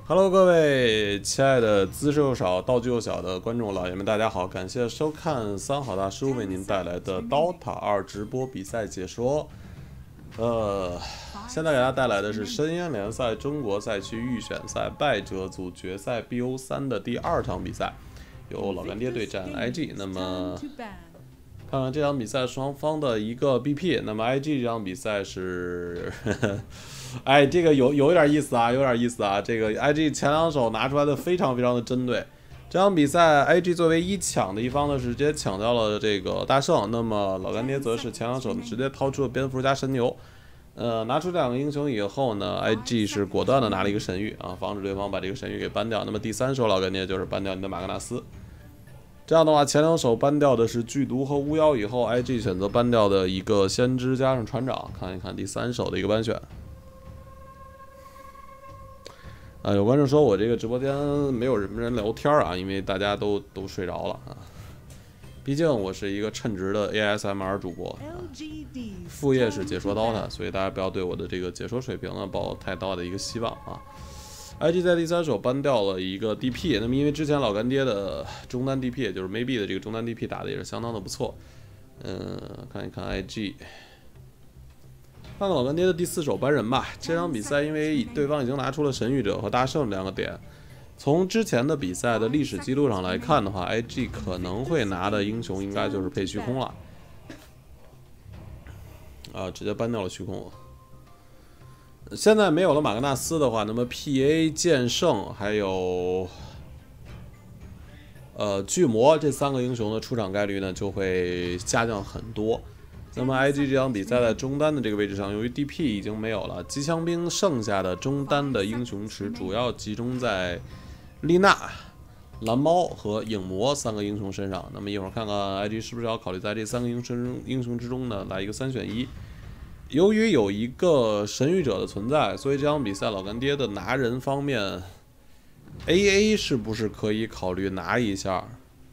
Hello，各位亲爱的姿势又少、道具又小的观众老爷们，大家好！感谢收看三好大叔为您带来的 DOTA 2直播比赛解说。现在给大家带来的是深渊联赛中国赛区预选赛败者组决赛 BO3 的第2场比赛，由老干爹对战 IG。那么，看看这场比赛双方的一个 BP。那么 IG 这场比赛是。哎，这个有点意思啊，有点意思啊！这个 IG 前两手拿出来的非常的针对。这场比赛 IG 作为一抢的一方呢，是直接抢掉了这个大圣。那么老干爹则是前两手直接掏出了蝙蝠加神牛。拿出这两个英雄以后呢 ，IG 是果断的拿了一个神域啊，防止对方把这个神域给ban掉。那么第三手老干爹就是ban掉你的马格纳斯。这样的话，前两手ban掉的是剧毒和巫妖，以后 IG 选择ban掉的一个先知加上船长。看一看第三手的一个ban选。有观众说我这个直播间没有什么人聊天啊，因为大家都睡着了啊。毕竟我是一个称职的 ASMR 主播，副业是解说 DOTA， 所以大家不要对我的这个解说水平呢抱太大的一个希望啊。IG 在第三手ban掉了一个 DP， 那么因为之前老干爹的中单 DP， 也就是 Maybe 的这个中单 DP 打的也是相当的不错。看一看 IG。看看老干爹的第四手ban人吧。这场比赛因为对方已经拿出了神谕者和大圣两个点，从之前的比赛的历史记录上来看的话 ，IG 可能会拿的英雄应该就是配虚空了。直接ban掉了虚空。现在没有了马格纳斯的话，那么 PA 剑圣还有巨魔这三个英雄的出场概率呢就会下降很多。那么 IG 这场比赛在中单的这个位置上，由于 DP 已经没有了，机枪兵剩下的中单的英雄池主要集中在丽娜、蓝猫和影魔三个英雄身上。那么一会儿看看 IG 是不是要考虑在这三个英雄之中呢来一个3选1。由于有一个神谕者的存在，所以这场比赛老干爹的拿人方面 AA 是不是可以考虑拿一下？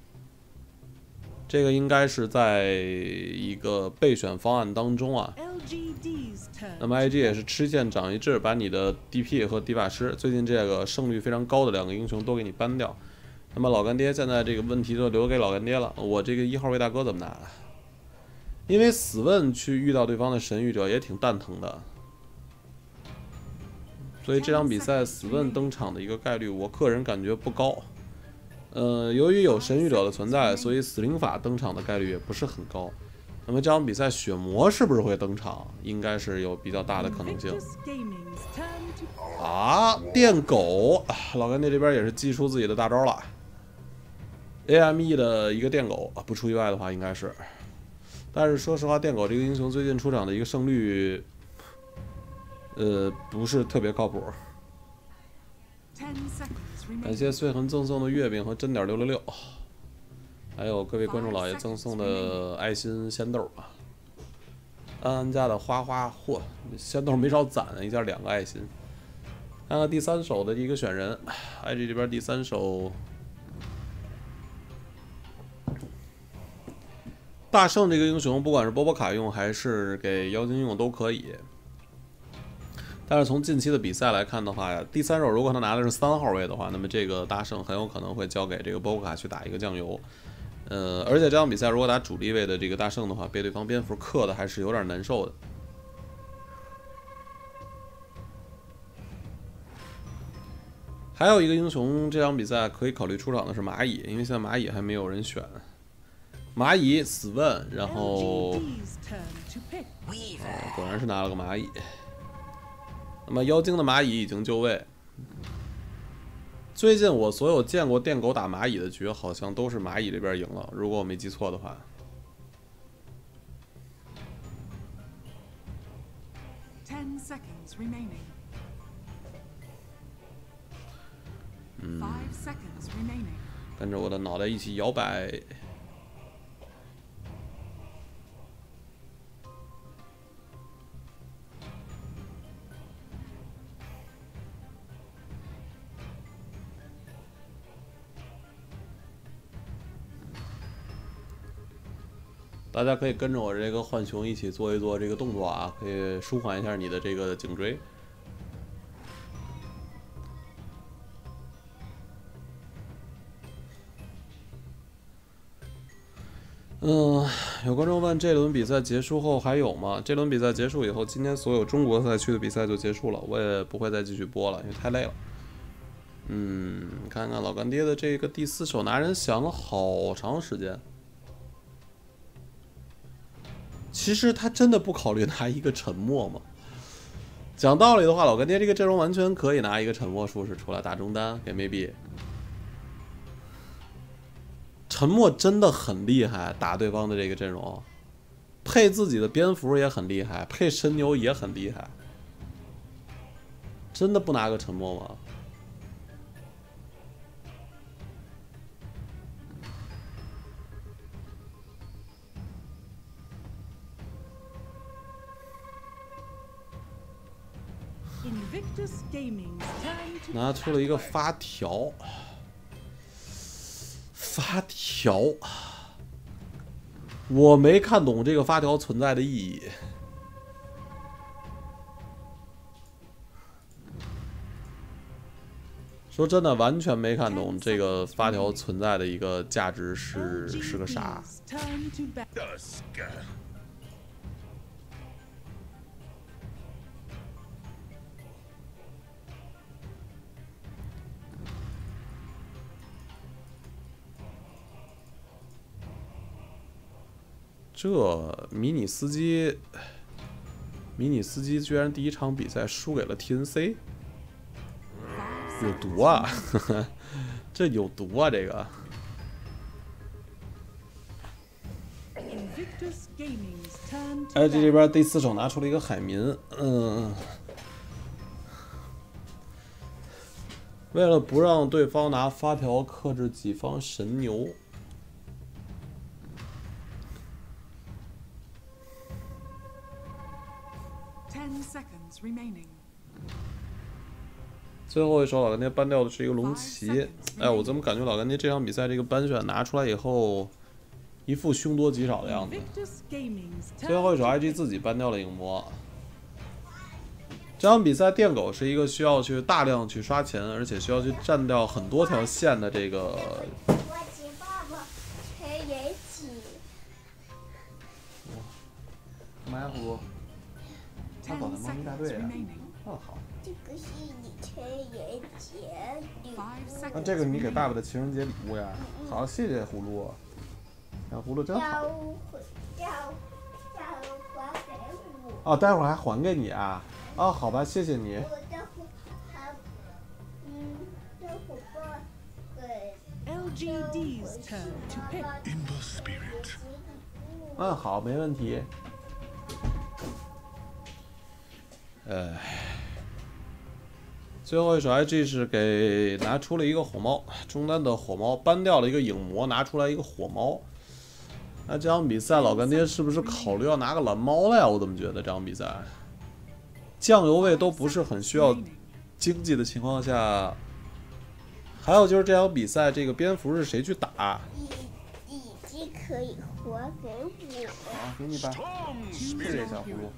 这个应该是在一个备选方案当中啊。那么 IG 也是吃线长一智，把你的 DP 和迪法师最近这个胜率非常高的两个英雄都给你ban掉。那么老干爹现在这个问题就留给老干爹了，我这个1号位大哥怎么拿？因为死问去遇到对方的神谕者也挺蛋疼的，所以这场比赛死问登场的一个概率，我个人感觉不高。由于有神谕者的存在，所以死灵法登场的概率也不是很高。那么这场比赛血魔是不是会登场？应该是有比较大的可能性。电狗，老干爹这边也是祭出自己的大招了。AME 的一个电狗，不出意外的话应该是。但是说实话，电狗这个英雄最近出场的一个胜率，不是特别靠谱。感谢碎痕赠送的月饼和真点666，还有各位观众老爷赠送的爱心仙豆啊。安安家的花花，仙豆没少攒，一下2个爱心。看看第三手的一个选人 ，IG 这边第三手大圣这个英雄，不管是波波卡用还是给妖精用都可以。但是从近期的比赛来看的话，第三手如果他拿的是3号位的话，那么这个大圣很有可能会交给这个波波卡去打一个酱油。而且这场比赛如果打主力位的这个大圣的话，被对方蝙蝠克的还是有点难受的。还有一个英雄，这场比赛可以考虑出场的是蚂蚁，因为现在蚂蚁还没有人选。蚂蚁死问，然后果然是拿了个蚂蚁。那么妖精的蚂蚁已经就位。最近我所有见过电狗打蚂蚁的局，好像都是蚂蚁这边赢了，如果我没记错的话。跟着我的脑袋一起摇摆。大家可以跟着我这个浣熊一起做一做这个动作啊，可以舒缓一下你的这个颈椎。 有观众问这轮比赛结束后还有吗？这轮比赛结束以后，今天所有中国赛区的比赛就结束了，我也不会再继续播了，因为太累了。看看老干爹的这个第4手拿人想了好长时间。其实他真的不考虑拿一个沉默吗？讲道理的话，老干爹这个阵容完全可以拿一个沉默术士出来打中单给 maybe。沉默真的很厉害，打对方的这个阵容，配自己的蝙蝠也很厉害，配神牛也很厉害。真的不拿个沉默吗？拿出了一个发条，我没看懂这个发条存在的意义。说真的，完全没看懂这个发条存在的一个价值是个啥。这迷你司机居然第1场比赛输给了 TNC， 有毒啊！这有毒啊！这个。IG 这边第4手拿出了一个海民，为了不让对方拿发条克制己方神牛。最后一手老干爹搬掉的是一个龙骑，哎，我怎么感觉老干爹这场比赛这个班选拿出来以后，一副凶多吉少的样子。最后一手 IG 自己搬掉了影魔。这场比赛电狗是一个需要去大量去刷钱，而且需要去占掉很多条线的这个。干嘛呀，葫芦？他搞的猫咪大队啊！好。 这个是你情人节礼物。 那这个你给爸爸的情人节礼物呀？好，谢谢葫芦。小葫芦真好。要还给我。哦，待会儿还还给你啊？哦，好吧，谢谢你。 LGD's turn to pick. In the spirit. 好，没问题。最后一手 IG 是给拿出了一个火猫，中单的火猫搬掉了一个影魔，拿出来一个火猫。那这场比赛老干爹是不是考虑要拿个蓝猫了呀？我怎么觉得这场比赛酱油位都不是很需要经济的情况下，还有就是这场比赛这个蝙蝠是谁去打？ 已经可以还给我。 好，给你吧，谢谢小葫芦。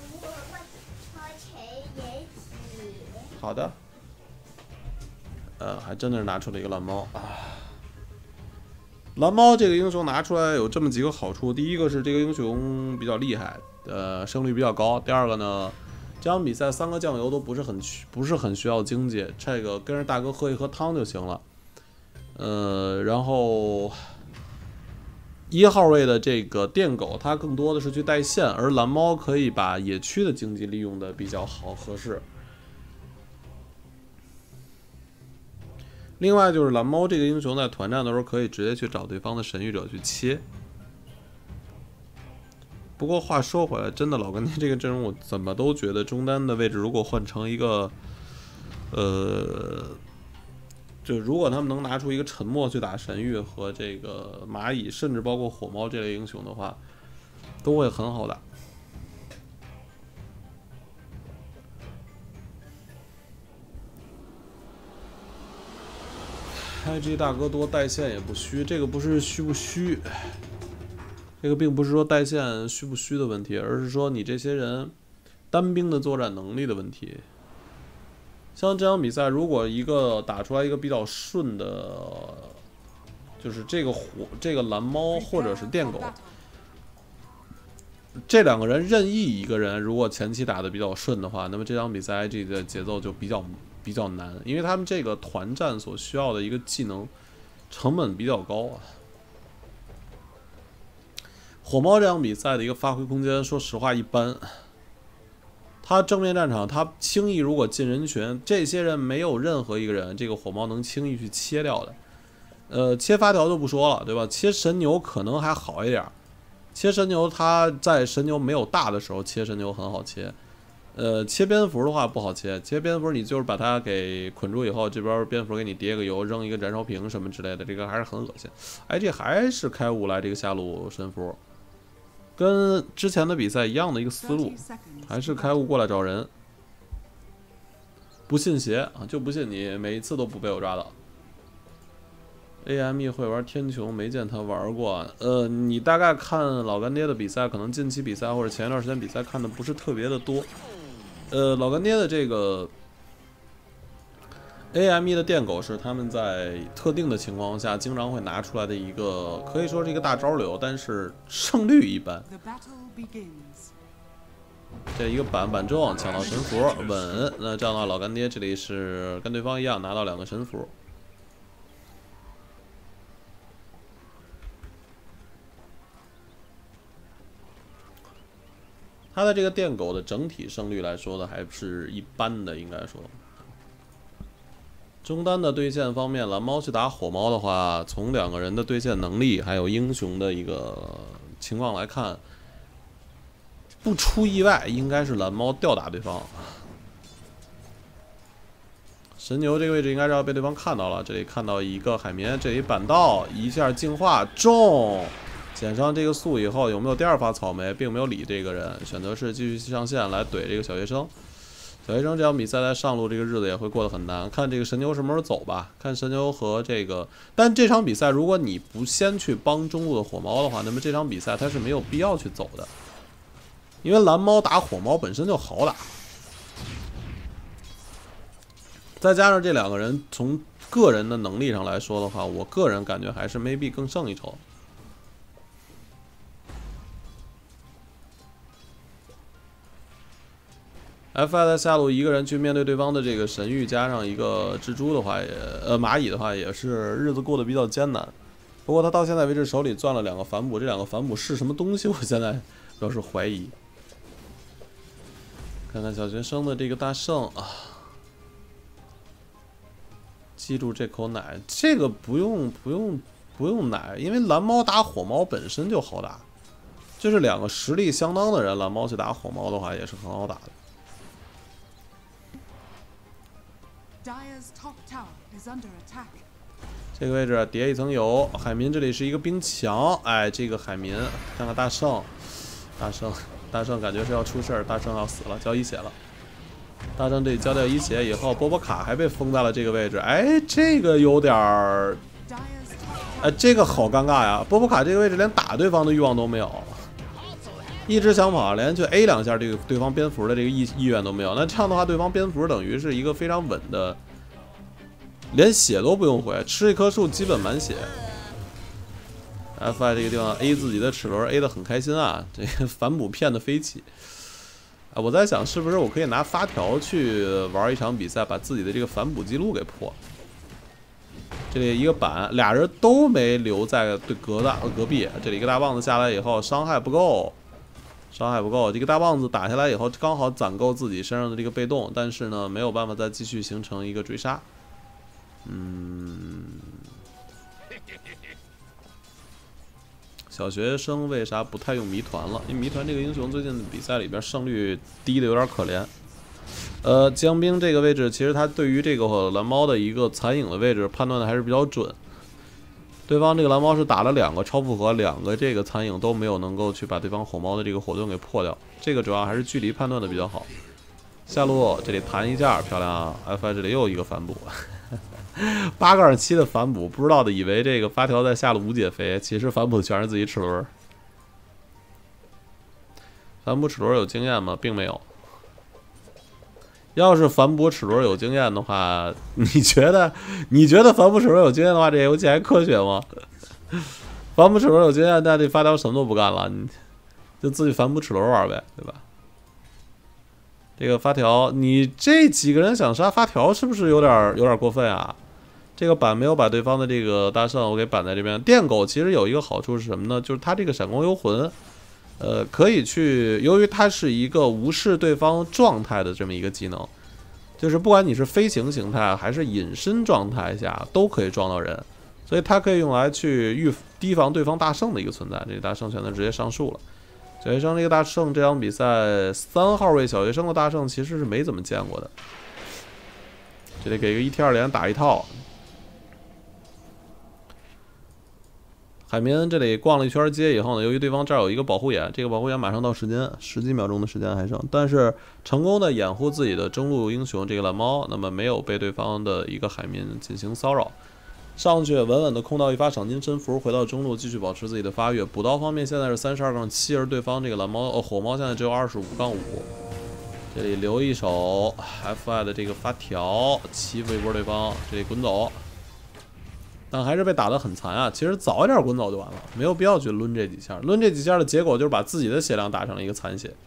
好的，还真的是拿出了一个蓝猫啊。蓝猫这个英雄拿出来有这么几个好处，第一个是这个英雄比较厉害，胜率比较高。第二个呢，这场比赛3个酱油都不是很需要经济，这个跟着大哥喝一喝汤就行了。然后1号位的这个电狗，它更多的是去带线，而蓝猫可以把野区的经济利用的比较好合适。另外就是蓝猫这个英雄在团战的时候可以直接去找对方的神域者去切。不过话说回来，真的老干爹这个阵容我怎么都觉得中单的位置如果换成一个就如果他们能拿出一个沉默去打神域和这个蚂蚁，甚至包括火猫这类英雄的话，都会很好打。IG 大哥多带线也不虚，这个不是虚不虚，这个并不是说带线虚不虚的问题，而是说你这些人单兵的作战能力的问题。像这场比赛，如果一个打出来一个比较顺的就是这个蓝猫或者是电狗，这两个人任意一个人，如果前期打得比较顺的话，那么这场比赛 IG 的节奏就比较难，因为他们这个团战所需要的一个技能成本比较高啊。火猫这场比赛的一个发挥空间，说实话一般。他正面战场，他轻易如果进人群，这些人没有任何一个人，这个火猫能轻易去切掉的。切发条就不说了，对吧？切神牛可能还好一点。切神牛，他在神牛没有大的时候切神牛很好切。切蝙蝠的话不好切，切蝙蝠你就是把它给捆住以后，这边蝙蝠给你叠个油，扔一个燃烧瓶什么之类的，这个还是很恶心。哎，这还是开悟来这个下路神符。跟之前的比赛一样的一个思路，还是开悟过来找人，不信邪啊，就不信你每一次都不被我抓到。AME 会玩天穹，没见他玩过。你大概看老干爹的比赛，可能近期比赛或者前一段时间比赛看的不是特别的多。老干爹的这个 AME 的电狗是他们在特定的情况下经常会拿出来的一个，可以说是一个大招流，但是胜率一般。这一个板中抢到神符稳，那这样的话老干爹这里是跟对方一样拿到2个神符。他的这个电狗的整体胜率来说的还是一般的，应该说。中单的对线方面，蓝猫去打火猫的话，从2个人的对线能力还有英雄的一个情况来看，不出意外，应该是蓝猫吊打对方。神牛这个位置应该是要被对方看到了，这里看到一个海绵，这里板道一下净化中。减上这个速以后，有没有第2发草莓，并没有理这个人，选择是继续上线来怼这个小学生。小学生这场比赛在上路这个日子也会过得很难，看这个神牛什么时候走吧。看神牛和这个，但这场比赛如果你不先去帮中路的火猫的话，那么这场比赛它是没有必要去走的，因为蓝猫打火猫本身就好打，再加上这2个人从个人的能力上来说的话，我个人感觉还是 maybe 更胜一筹。FI 在下路一个人去面对对方的这个神域，加上一个蜘蛛的话蚂蚁的话，也是日子过得比较艰难。不过他到现在为止手里攥了2个反哺，这2个反哺是什么东西？我现在表示怀疑。看看小学生的这个大圣啊，记住这口奶，这个不用奶，因为蓝猫打火猫本身就好打，就是2个实力相当的人，蓝猫去打火猫的话也是很好打的。这个位置叠一层油，海绵这里是一个冰墙，哎，这个海绵，看看大圣，大圣感觉是要出事儿，大圣要死了，交一血了。大圣这里交掉一血以后，波波卡还被封在了这个位置，哎，这个有点儿，哎，这个好尴尬呀！波波卡这个位置连打对方的欲望都没有。一直想跑，连去 A 2下这个对方蝙蝠的这个意愿都没有。那这样的话，对方蝙蝠等于是一个非常稳的，连血都不用回，吃一棵树基本满血。FI 这个地方 A 自己的齿轮 A 的很开心啊，这个反哺骗的飞起。啊，我在想是不是我可以拿发条去玩一场比赛，把自己的这个反哺记录给破。这里一个板，2人都没留在对隔壁。这里一个大棒子下来以后，伤害不够。这个大棒子打下来以后，刚好攒够自己身上的这个被动，但是呢，没有办法再继续形成一个追杀。小学生为啥不太用谜团了？因为谜团这个英雄最近的比赛里边胜率低的有点可怜。江兵这个位置，其实他对于这个蓝猫的一个残影的位置判断的还是比较准。对方这个蓝猫是打了2个超负荷，2个这个残影都没有能够去把对方火猫的这个火盾给破掉。这个主要还是距离判断的比较好。下路这里弹一下，漂亮 ！FI 这里又一个反哺，8个2-7的反哺，不知道的以为这个发条在下路无解肥，其实反哺的全是自己齿轮。反哺齿轮有经验吗？并没有。 要是反哺齿轮有经验的话，你觉得反哺齿轮有经验的话，这游戏还科学吗？反哺齿轮有经验，那这发条什么都不干了，你就自己反哺齿轮玩呗，对吧？这个发条，你这几个人想杀发条，是不是有点过分啊？这个板没有把对方的这个大圣我给板在这边。电狗其实有一个好处是什么呢？就是它这个闪光幽魂，可以去，由于它是一个无视对方状态的这么一个技能，就是不管你是飞行形态还是隐身状态下，都可以撞到人，所以它可以用来去提防对方大圣的一个存在。这个大圣选择直接上树了。小学生这个大圣这场比赛3号位小学生的大圣其实是没怎么见过的，这里给一个1T2连打一套。海绵这里逛了一圈街以后呢，由于对方这儿有一个保护眼，这个保护眼马上到时间，10几秒钟的时间还剩，但是成功的掩护自己的中路英雄这个蓝猫，那么没有被对方的一个海绵进行骚扰，上去稳稳的控到一发赏金神符，回到中路继续保持自己的发育。补刀方面现在是32-7，而对方这个蓝猫火猫现在只有25-5，这里留一手 FI 的这个发条欺负一波对方，这里滚走。但还是被打得很残啊！其实早一点滚走就完了，没有必要去抡这几下。抡这几下的结果就是把自己的血量打成了一个残血。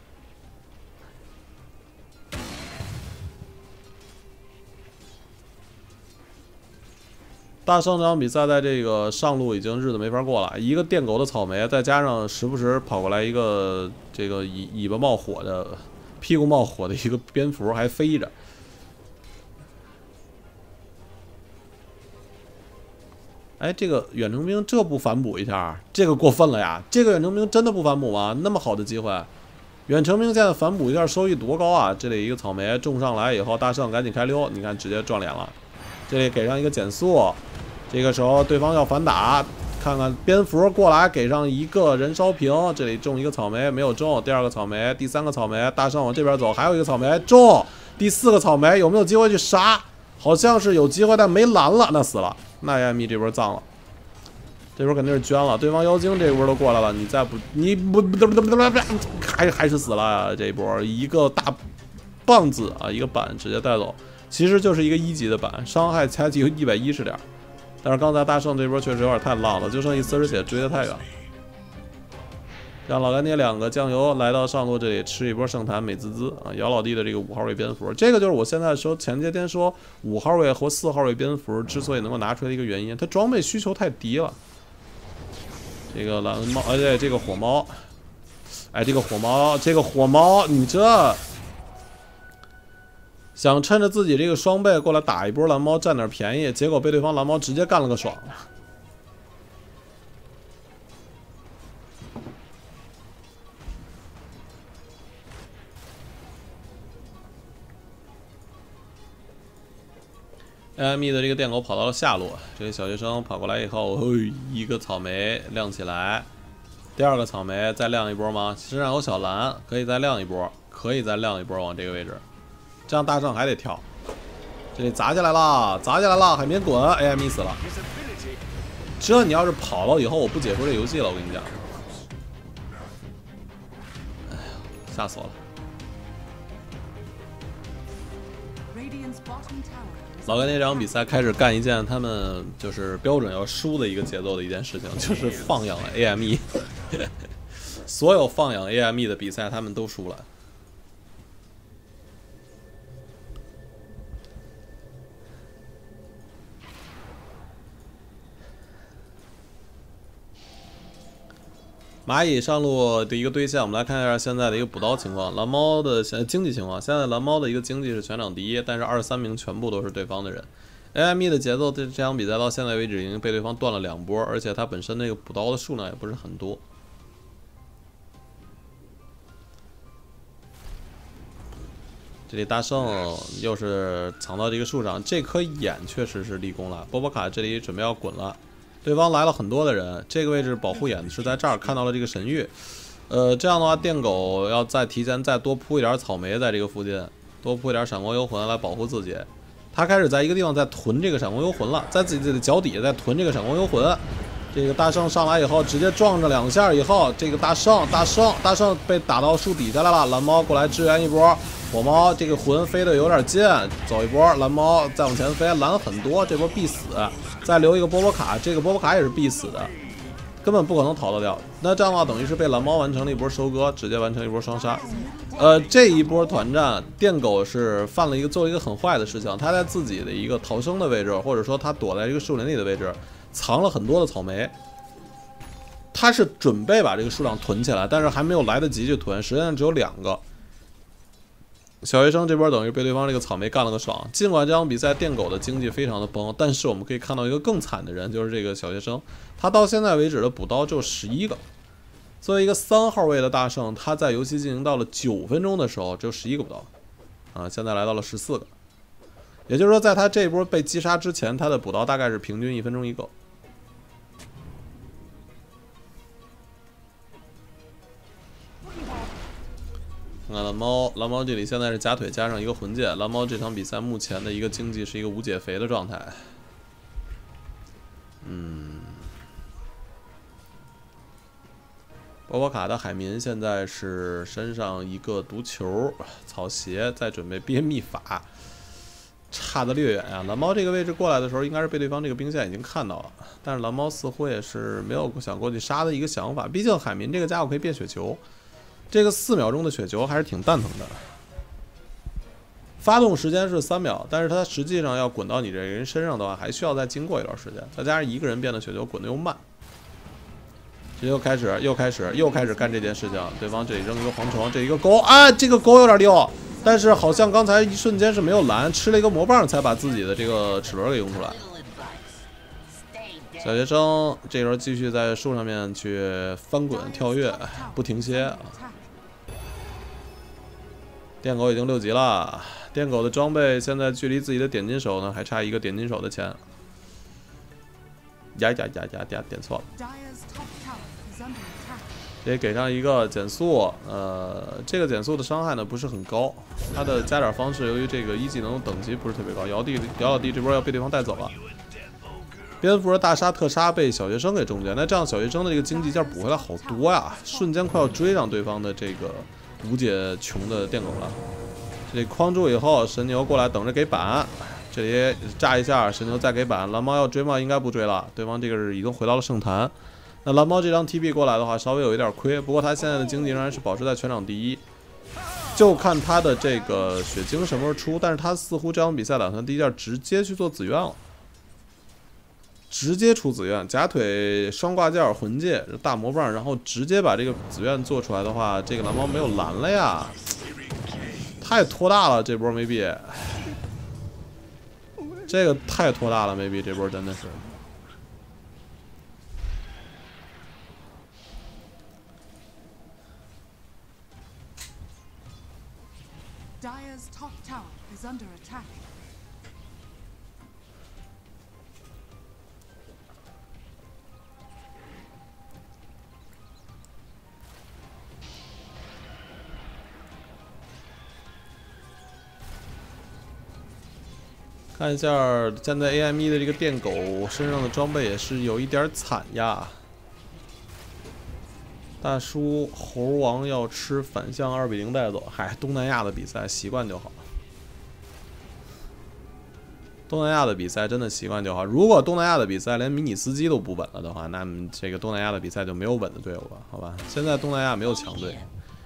大圣这场比赛在这个上路已经日子没法过了，一个电狗的草莓，再加上时不时跑过来一个这个尾巴冒火的、屁股冒火的一个蝙蝠，还飞着。哎，这个远程兵这不反哺一下，这个过分了呀！这个远程兵真的不反哺吗？那么好的机会，远程兵现在反哺一下收益多高啊！这里一个草莓种上来以后，大圣赶紧开溜，你看直接撞脸了。这里给上一个减速，这个时候对方要反打，看看蝙蝠过来给上一个人烧瓶，这里种一个草莓没有中，第2个草莓，第3个草莓，大圣往这边走，还有一个草莓中，第4个草莓有没有机会去杀？好像是有机会，但没蓝了，那死了。那艾米这波脏了，这波肯定是捐了。对方妖精这波都过来了，你再不，你不还是死了啊！这一波一个大棒子啊，一个板直接带走，其实就是一个1级的板，伤害才就110点。但是刚才大圣这波确实有点太浪了，就剩一40血追得太远。让老干爹2个酱油来到上路这里吃一波圣坛美滋滋啊！姚老弟的这个5号位蝙蝠，这个就是我现在说前些天说5号位和4号位蝙蝠之所以能够拿出来的一个原因，它装备需求太低了。这个蓝猫，而且这个火猫，哎，这个火猫，你这想趁着自己这个双倍过来打一波蓝猫占点便宜，结果被对方蓝猫直接干了个爽。AME 的这个电狗跑到了下路，这个小学生跑过来以后，一个草莓亮起来，第2个草莓再亮一波吗？身上有小蓝，可以再亮一波，往这个位置，这样大圣还得跳。这里砸下来了，海绵滚 ，AME 死了。这你要是跑了以后，我不解说这游戏了，我跟你讲。哎呀，吓死我了。老干爹这场比赛开始干一件他们就是标准要输的一个节奏的一件事情，就是放养 AME 所有放养 AME 的比赛他们都输了。蚂蚁上路的一个对线，我们来看一下现在的一个补刀情况。蓝猫的经济情况，现在蓝猫的一个经济是全场第1，但是23名全部都是对方的人。AME 的节奏这场比赛到现在为止已经被对方断了2波，而且它本身那个补刀的数量也不是很多。这里大圣又是藏到这个树上，这颗眼确实是立功了。波波卡这里准备要滚了。对方来了很多的人，这个位置保护眼是在这儿看到了这个神域，这样的话电狗要再提前再多铺一点草莓在这个附近，多铺一点闪光幽魂来保护自己。他开始在一个地方在囤这个闪光幽魂了，在自己的脚底下在囤这个闪光幽魂。这个大圣上来以后直接撞着2下以后，这个大圣被打到树底下来了，蓝猫过来支援一波， 火猫这个魂飞得有点近，走一波，蓝猫再往前飞，蓝很多，这波必死。再留一个波波卡，这个波波卡也是必死的，根本不可能逃得掉。那这样的话，等于是被蓝猫完成了一波收割，直接完成一波双杀。这一波团战，电狗是做了一个很坏的事情，他在自己的一个逃生的位置，或者说他躲在这个树林里的位置，藏了很多的草莓。他是准备把这个数量囤起来，但是还没有来得及去囤，实际上只有2个。小学生这波等于被对方这个草莓干了个爽。尽管这场比赛电狗的经济非常的崩，但是我们可以看到一个更惨的人，就是这个小学生，他到现在为止的补刀就11个。作为一个3号位的大圣，他在游戏进行到了9分钟的时候，只有11个补刀，现在来到了14个。也就是说，在他这波被击杀之前，他的补刀大概是平均1分钟1个。看看蓝猫这里现在是假腿加上一个魂戒，蓝猫这场比赛目前的一个经济是一个无解肥的状态。波波卡的海绵现在是身上一个毒球，草鞋在准备憋秘法，差得略远啊。蓝猫这个位置过来的时候，应该是被对方这个兵线已经看到了，但是蓝猫似乎也是没有想过去杀的一个想法，毕竟海绵这个家伙可以变雪球。这个4秒钟的雪球还是挺蛋疼的，发动时间是3秒，但是它实际上要滚到你这个人身上的话，还需要再经过一段时间，再加上一个人变的雪球滚得又慢。这又开始干这件事情，对方这里扔一个蝗虫，这一个钩啊，这个钩有点溜，但是好像刚才一瞬间是没有拦，吃了一个魔棒才把自己的这个齿轮给用出来。小学生这时候继续在树上面去翻滚跳跃，不停歇。电狗已经6级了，电狗的装备现在距离自己的点金手呢还差一个点金手的钱。点错了。也给上一个减速，这个减速的伤害呢不是很高，它的加点方式由于这个1技能等级不是特别高，姚老弟这波要被对方带走了。蝙蝠的大杀特杀被小学生给中箭，那这样小学生的这个经济件补回来好多呀，瞬间快要追上对方的这个无解穷的电狗了。这里框住以后，神牛过来等着给板，这里炸一下，神牛再给板，蓝猫要追吗？应该不追了，对方这个是已经回到了圣坛。那蓝猫这张 TP 过来的话，稍微有一点亏，不过他现在的经济仍然是保持在全场第1，就看他的这个血晶什么时候出，但是他似乎这场比赛打算第一件直接去做紫苑了。直接出紫苑，假腿双挂件魂戒大魔棒，然后直接把这个紫苑做出来的话，这个蓝猫没有蓝了呀，太拖大了这波maybe，这个太拖大了maybe这波真的是。 Dire's top tower is under attack. 看一下现在 AME 的这个电狗身上的装备也是有一点惨呀。大叔猴王要吃反向2比0带走，嗨，东南亚的比赛习惯就好。东南亚的比赛真的习惯就好。如果东南亚的比赛连迷你司机都不稳了的话，那么这个东南亚的比赛就没有稳的队伍了，好吧？现在东南亚没有强队。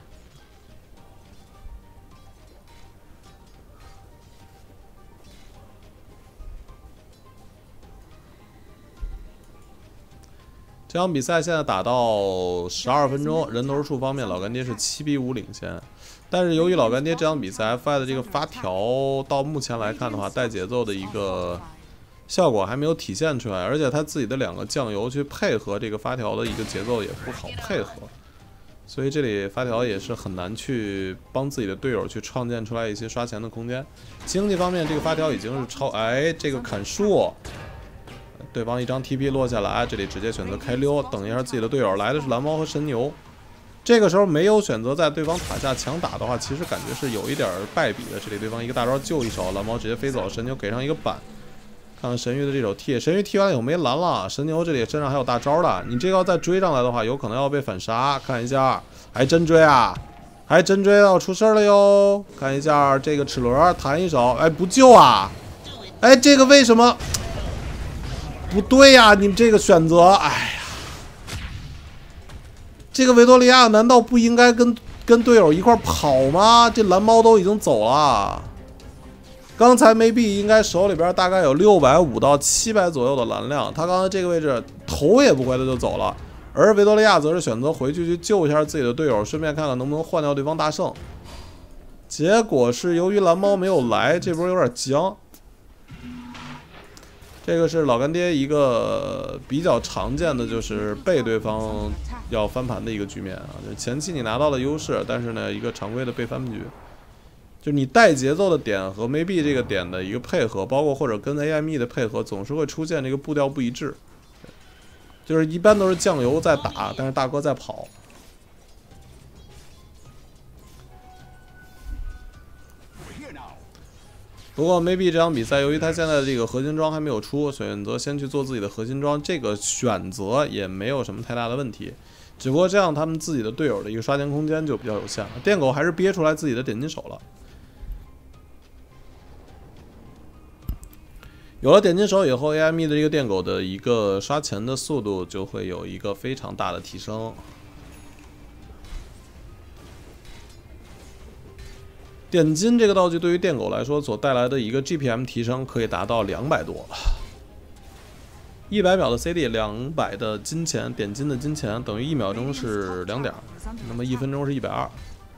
这场比赛现在打到12分钟，人头数方面老干爹是7比5领先，但是由于老干爹这场比赛 FI 的这个发条到目前来看的话，带节奏的一个效果还没有体现出来，而且他自己的2个酱油去配合这个发条的一个节奏也不好配合，所以这里发条也是很难去帮自己的队友去创建出来一些刷钱的空间。经济方面，这个发条已经是这个砍树。对方一张 TP 落下来，这里直接选择开溜，等一下自己的队友来的是蓝猫和神牛。这个时候没有选择在对方塔下强打的话，其实感觉是有一点败笔的。这里对方一个大招救一手，蓝猫直接飞走，神牛给上一个板。看看神域的这手 T， 神域 T 完了以后没蓝了，神牛这里身上还有大招的，你这个要再追上来的话，有可能要被反杀。看一下，还真追啊！ 还真追到出事了哟！看一下这个齿轮弹一手，哎，不救啊！哎，这个为什么不对呀？你们这个选择，哎呀，这个维多利亚难道不应该跟队友一块跑吗？这蓝猫都已经走了。刚才maybe应该手里边大概有650到700左右的蓝量，他刚才这个位置头也不回的就走了，而维多利亚则是选择回去救一下自己的队友，顺便看看能不能换掉对方大圣。结果是由于蓝猫没有来，这波有点僵。这个是老干爹一个比较常见的，就是被对方要翻盘的一个局面啊，就前期你拿到了优势，但是呢，一个常规的被翻盘局。就你带节奏的点和maybe这个点的一个配合，包括或者跟 AME 的配合，总是会出现这个步调不一致。就是一般都是酱油在打，但是大哥在跑。不过 maybe 这场比赛，由于他现在的这个核心装还没有出，选择先去做自己的核心装，这个选择也没有什么太大的问题。只不过这样他们自己的队友的一个刷钱空间就比较有限了。电狗还是憋出来自己的点金手了。有了点金手以后 ，AME 的这个电狗的一个刷钱的速度就会有一个非常大的提升。点金这个道具对于电狗来说所带来的一个 GPM 提升可以达到200多，100秒的 CD，200的金钱点金的金钱等于1秒钟是2点，那么1分钟是120。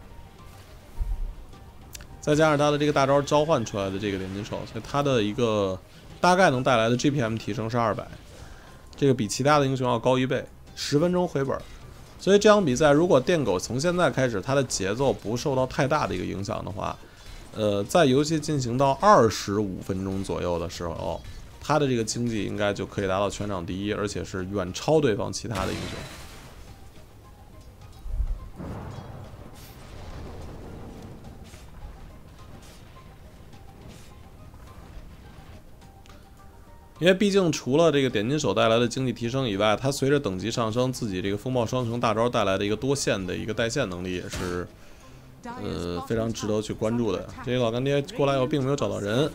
再加上他的这个大招召唤出来的这个点金手，所以他的一个大概能带来的 GPM 提升是200，这个比其他的英雄要高1倍，10分钟回本。所以这场比赛如果电狗从现在开始它的节奏不受到太大的一个影响的话，在游戏进行到25分钟左右的时候，他的这个经济应该就可以达到全场第一，而且是远超对方其他的英雄。因为毕竟除了这个点金手带来的经济提升以外，它随着等级上升，自己这个风暴双雄大招带来的一个多线的一个带线能力也是，非常值得去关注的。这个老干爹过来以后并没有找到人，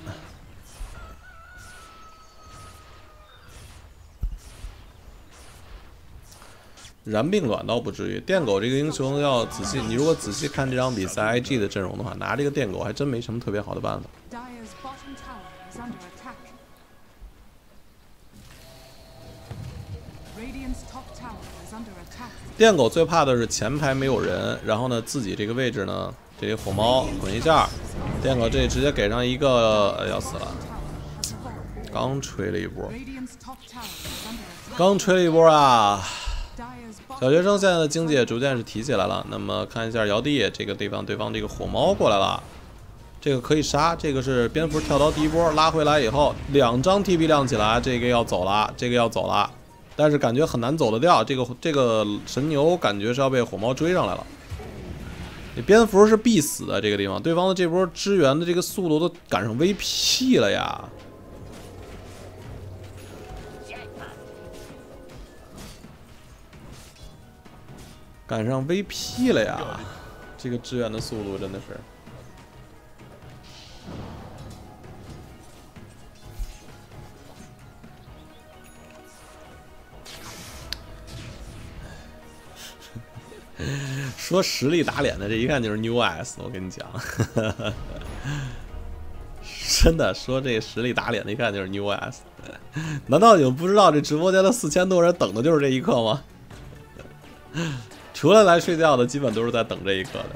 燃并卵倒不至于。电狗这个英雄要仔细，你如果仔细看这场比赛 IG 的阵容的话，拿这个电狗还真没什么特别好的办法。电狗最怕的是前排没有人，然后呢自己这个位置呢，这个火猫滚一下，电狗这里直接给上一个，要死了，刚吹了一波，啊！小学生现在的经济也逐渐是提起来了。那么看一下姚弟这个地方，对方这个火猫过来了，这个可以杀，这个是蝙蝠跳刀第一波拉回来以后，2张 TP 亮起来，这个要走了，但是感觉很难走得掉，这个神牛感觉是要被火猫追上来了。你蝙蝠是必死的这个地方，对方的这波支援的这个速度都赶上 VP 了呀！赶上 VP 了呀！这个支援的速度真的是。说实力打脸的，这一看就是 New S， 我跟你讲，真的说这实力打脸的，一看就是 New S。难道你们不知道这直播间的4000多人等的就是这一刻吗？除了来睡觉的，基本都是在等这一刻的。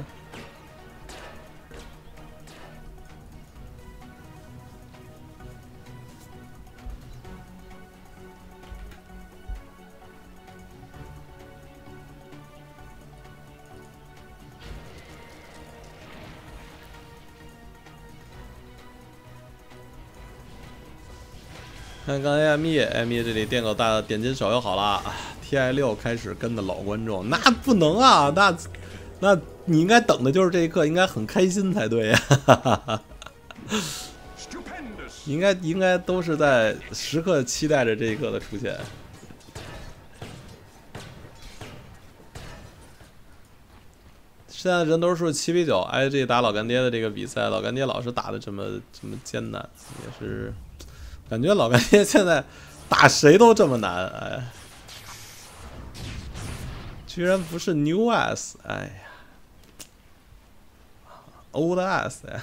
看刚 AME 这里电狗大的点金手又好了 ，TI6 开始跟的老观众，那不能啊，那你应该等的就是这一刻，应该很开心才对呀，应该都是在时刻期待着这一刻的出现。 现在人头数7比9，IG 打老干爹的这个比赛，老干爹老是打的这么艰难，也是感觉老干爹现在打谁都这么难，哎，居然不是 New S， 哎呀 ，Old S 呀。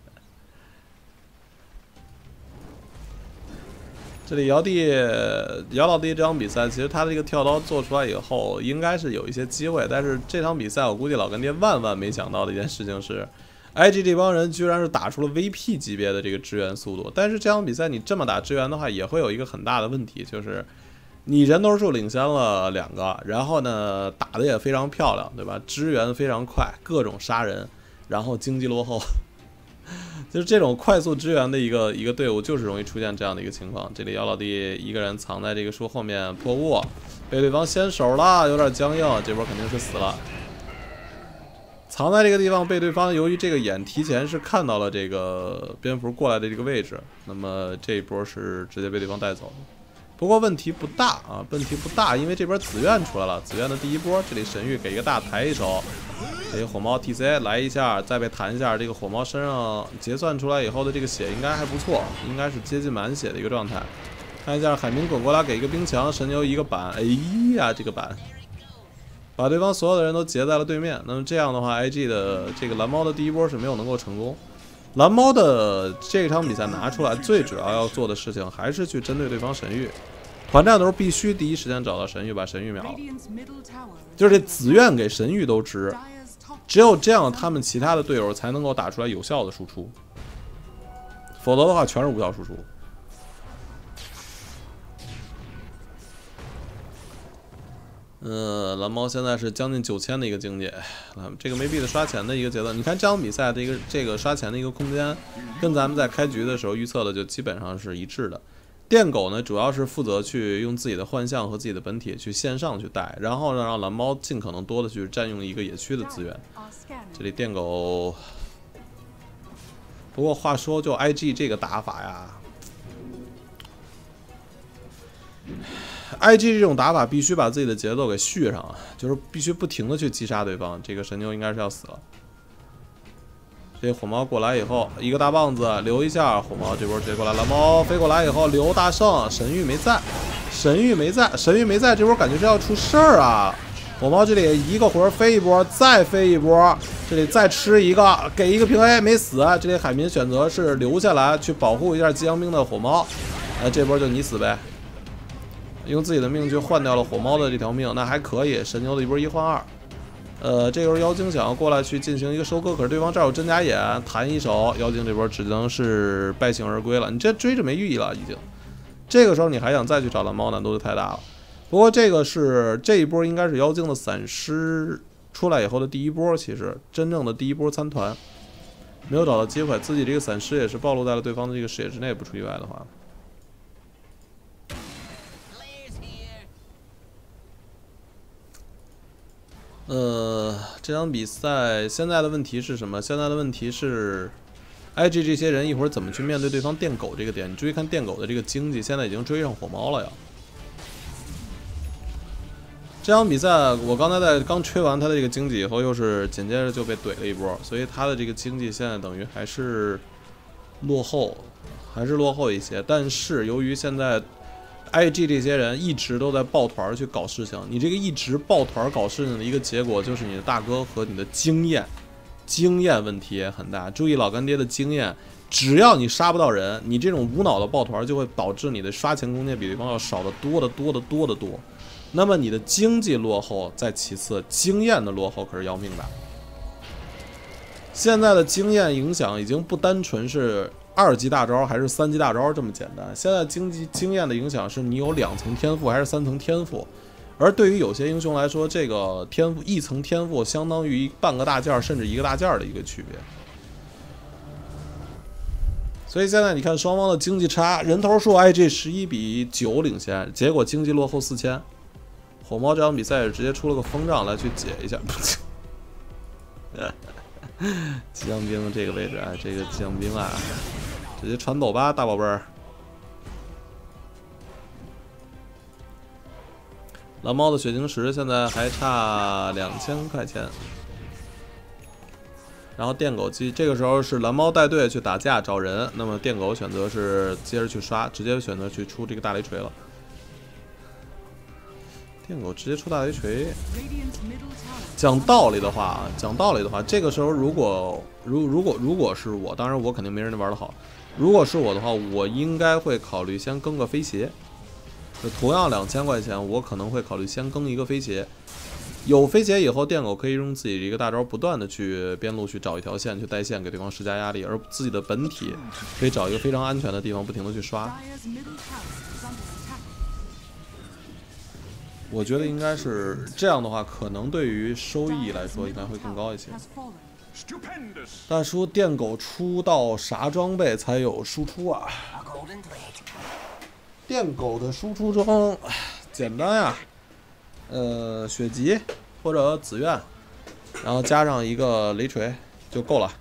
这里姚老弟这场比赛，其实他的这个跳刀做出来以后，应该是有一些机会。但是这场比赛，我估计老干爹万万没想到的一件事情是 ，IG 这帮人居然是打出了 VP 级别的这个支援速度。但是这场比赛你这么打支援的话，也会有一个很大的问题，就是你人头数领先了2个，然后呢打的也非常漂亮，对吧？支援非常快，各种杀人，然后经济落后。就是这种快速支援的一个队伍，就是容易出现这样的一个情况。这里姚老弟一个人藏在这个树后面破屋，被对方先手了，有点僵硬，这波肯定是死了。藏在这个地方被对方由于这个眼提前是看到了这个蝙蝠过来的这个位置，那么这一波是直接被对方带走。不过问题不大啊，问题不大，因为这边紫苑出来了，紫苑的第一波，这里神域给一个大抬一手。这个火猫 TC 来一下，再被弹一下，这个火猫身上结算出来以后的这个血应该还不错，应该是接近满血的一个状态。看一下海明滚过来给一个冰墙，神牛一个板，哎呀，这个板把对方所有的人都截在了对面。那么这样的话 ，IG 的这个蓝猫的第一波是没有能够成功。蓝猫的这场比赛拿出来，最主要要做的事情还是去针对对方神域。团战的时候必须第一时间找到神域，把神域秒了。就是这紫苑给神域都值。只有这样，他们其他的队友才能够打出来有效的输出，否则的话全是无效输出。蓝猫现在是将近9000的一个经济，这个没币的刷钱的一个阶段。你看这场比赛的这个刷钱的一个空间，跟咱们在开局的时候预测的就基本上是一致的。电狗呢，主要是负责去用自己的幻象和自己的本体去线上去带，然后呢让蓝猫尽可能多的去占用一个野区的资源。这里电狗，不过话说，就 IG 这个打法呀 ，IG 这种打法必须把自己的节奏给续上，就是必须不停的去击杀对方。这个神牛应该是要死了。这火猫过来以后，一个大棒子留一下，火猫这波直接过来，蓝猫飞过来以后留大圣，神域没在，神域没在，这波感觉是要出事儿啊！火猫这里一个魂飞一波，再飞一波，这里再吃一个，给一个平 A 没死，这里海民选择是留下来去保护一下激阳兵的火猫，这波就你死呗，用自己的命去换掉了火猫的这条命，那还可以，神牛的一波1换2。这时候妖精想要过来去进行一个收割，可是对方这儿有真假眼，弹一手，妖精这波只能是败兴而归了。你这追着没寓意了，已经。这个时候你还想再去找蓝猫，难度就太大了。不过这个是这一波应该是妖精的散尸出来以后的第一波，其实真正的第一波参团，没有找到机会，自己这个散尸也是暴露在了对方的这个视野之内，不出意外的话。这场比赛现在的问题是什么？现在的问题是 ，IG 这些人一会儿怎么去面对对方电狗这个点？你注意看电狗的这个经济，现在已经追上火猫了呀。这场比赛我刚才刚吹完他的这个经济以后，又是紧接着就被怼了一波，所以他的这个经济现在等于还是落后一些。但是由于现在 IG 这些人一直都在抱团去搞事情，你这个一直抱团搞事情的一个结果就是你的大哥和你的经验问题也很大。注意老干爹的经验，只要你杀不到人，你这种无脑的抱团就会导致你的刷钱空间比对方要少得多得多。那么你的经济落后在其次，经验的落后可是要命的。现在的经验影响已经不单纯是2级大招还是3级大招这么简单，现在经验的影响是你有2层天赋还是3层天赋，而对于有些英雄来说，这个天赋1层天赋相当于半个大件甚至1个大件的一个区别。所以现在你看双方的经济差，人头数 IG 11比9领先，结果经济落后4000。火猫这场比赛是直接出了个风杖来去解一下。激将兵这个位置，这个激将兵啊，直接传走吧，大宝贝儿。蓝猫的血晶石现在还差2000块钱。 然后电狗这个时候是蓝猫带队去打架找人，那么电狗选择是接着去刷，直接选择去出这个大雷锤了。电狗直接出大雷锤。讲道理的话，这个时候如果是我，当然我肯定没人家玩的好。如果是我的话，我应该会考虑先更个飞鞋。就同样2000块钱，我可能会考虑先更一个飞鞋。有飞鞋以后，电狗可以用自己的一个大招，不断的去边路去找一条线去带线，给对方施加压力，而自己的本体可以找一个非常安全的地方，不停的去刷。我觉得应该是这样的话，可能对于收益来说应该会更高一些。大叔，电狗出到啥装备才有输出啊？电狗的输出装简单呀，血疾或者紫苑，然后加上一个雷锤就够了，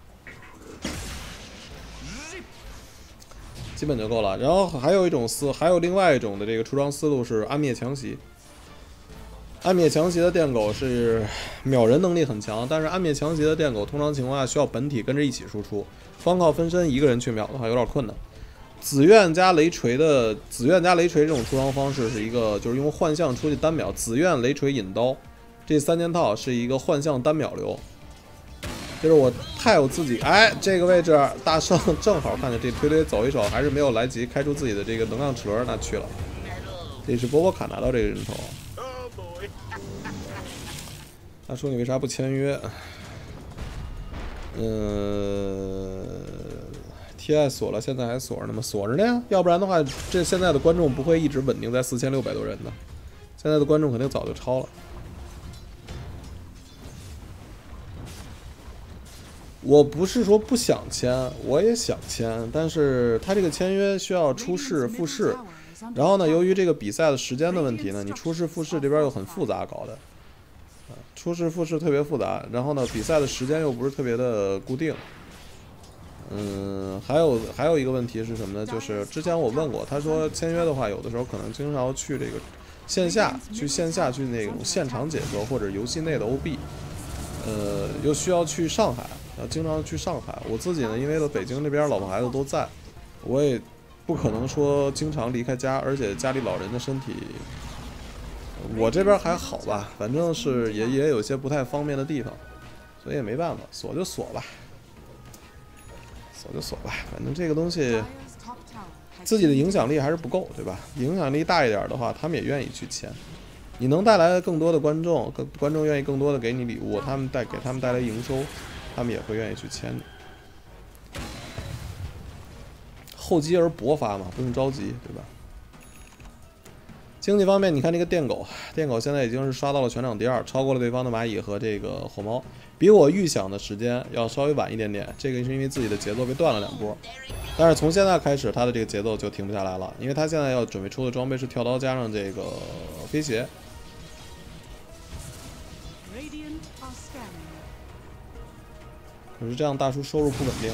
基本就够了。然后还有另外一种的这个出装思路是暗灭强袭。暗灭强袭的电狗是秒人能力很强，但是暗灭强袭的电狗通常情况下需要本体跟着一起输出，光靠分身一个人去秒的话有点困难。紫苑加雷锤这种出装方式是一个，就是用幻象出去单秒，紫苑雷锤引刀，这3件套是一个幻象单秒流。就是我太有自己，哎，这个位置大圣正好看见这推走一手，还是没有来及开出自己的这个能量齿轮，那去了。这是波波卡拿到这个人头。他说你为啥不签约？TI 锁了，现在还锁着呢吗？锁着呢呀，要不然的话，这现在的观众不会一直稳定在4600多人的，现在的观众肯定早就超了。我不是说不想签，我也想签，但是他这个签约需要出示复试，然后呢，由于这个比赛的时间的问题呢，你出示复试这边又很复杂搞的。出示复试特别复杂，然后呢，比赛的时间又不是特别的固定。还有一个问题是什么呢？就是之前我问过，他说签约的话，有的时候可能经常去这个线下去那种现场解说或者游戏内的 OB，又需要去上海，经常去上海。我自己呢，因为北京这边老婆孩子都在，我也不可能说经常离开家，而且家里老人的身体。我这边还好吧，反正是也有些不太方便的地方，所以也没办法，锁就锁吧，反正这个东西自己的影响力还是不够，对吧？影响力大一点的话，他们也愿意去签。你能带来更多的观众，观众愿意更多的给你礼物，给他们带来营收，他们也会愿意去签你。厚积而薄发嘛，不用着急，对吧？经济方面，你看这个电狗现在已经是刷到了全场第2，超过了对方的蚂蚁和这个火猫，比我预想的时间要稍微晚一点点。这个是因为自己的节奏被断了2波，但是从现在开始，他的这个节奏就停不下来了，因为他现在要准备出的装备是跳刀加上这个飞鞋。可是这样大叔收入不稳定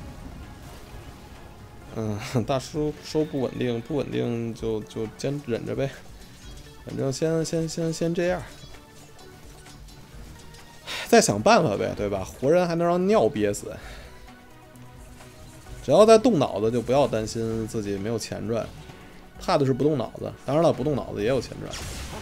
啊。大叔收不稳定就先忍着呗，反正先这样，再想办法呗，对吧？活人还能让尿憋死，只要再动脑子，就不要担心自己没有钱赚，怕的是不动脑子。当然了，不动脑子也有钱赚。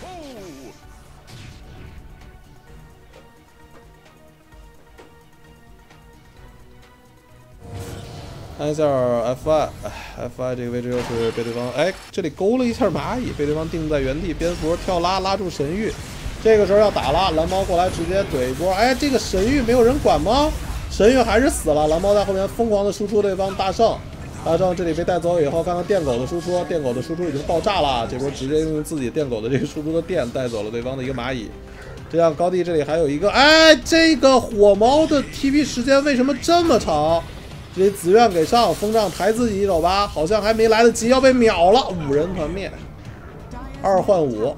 看一下 FI 这个位置又是被对方这里勾了一下蚂蚁，被对方定在原地，蝙蝠跳拉住神域，这个时候要打了，蓝猫过来直接怼一波，这个神域没有人管吗？神域还是死了，蓝猫在后面疯狂的输出对方大圣这里被带走以后，看看电狗的输出，电狗的输出已经爆炸了，这波直接用自己电狗的这个输出的电带走了对方的一个蚂蚁。这样高地这里还有一个，这个火猫的 TP 时间为什么这么长？这里紫苑给上，风杖抬自己一手吧，好像还没来得及，要被秒了，5人团灭，2换5。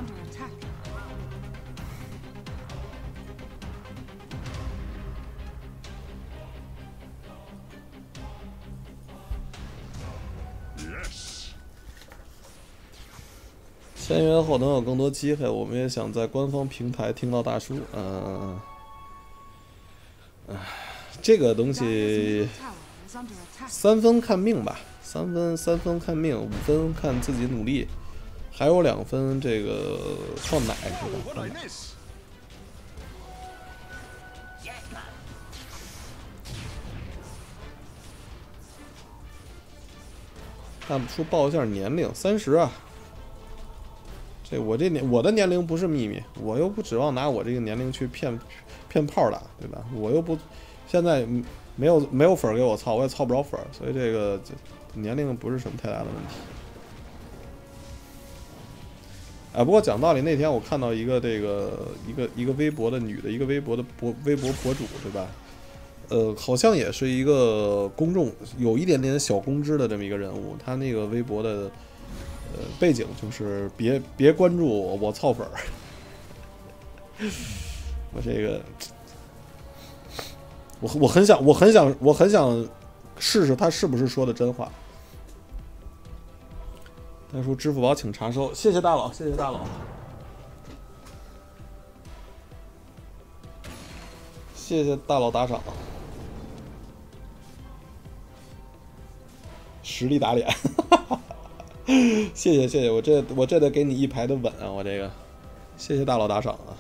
签约后能有更多机会，我们也想在官方平台听到大叔。 这个东西3分看命吧，3分看命，5分看自己努力，还有2分这个靠奶是吧？看不出报一下年龄，30啊。这我的年龄不是秘密，我又不指望拿我这个年龄去骗炮打，对吧？我又不现在没有粉给我操，我也操不着粉，所以这个年龄不是什么太大的问题。哎，不过讲道理，那天我看到一个一个微博的女的，一个微博博主，对吧？好像也是一个公众有一点点小公知的这么一个人物，他那个微博的背景就是别关注我操粉儿，我这个我很想试试他是不是说的真话。他说支付宝请查收，谢谢大佬，谢谢大佬，谢谢大佬打赏。实力打脸，谢谢，我这得给你一排的吻啊！我这个，谢谢大佬打赏啊！